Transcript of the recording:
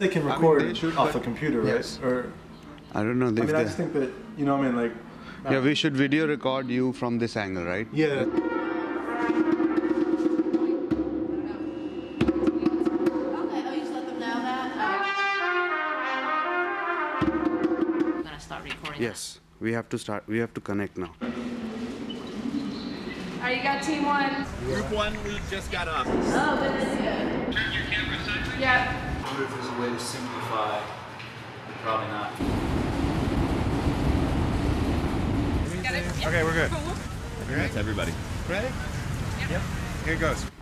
They can record they should, off but- a computer, right? Yes. Or I don't know. I If mean, I they- just think that what I mean, like yeah, we should video record you from this angle, right? yeah. Okay, oh, you just let them know that? Okay. I'm gonna start recording. Yes, we have to start. We have to connect now. All right, you got team one. Group 1, we just got up. Oh, goodness, good. Yeah. I wonder if there's a way to simplify. Probably not. Got it? Okay, we're good. Cool. That's everybody. Ready? Yep. Here it goes.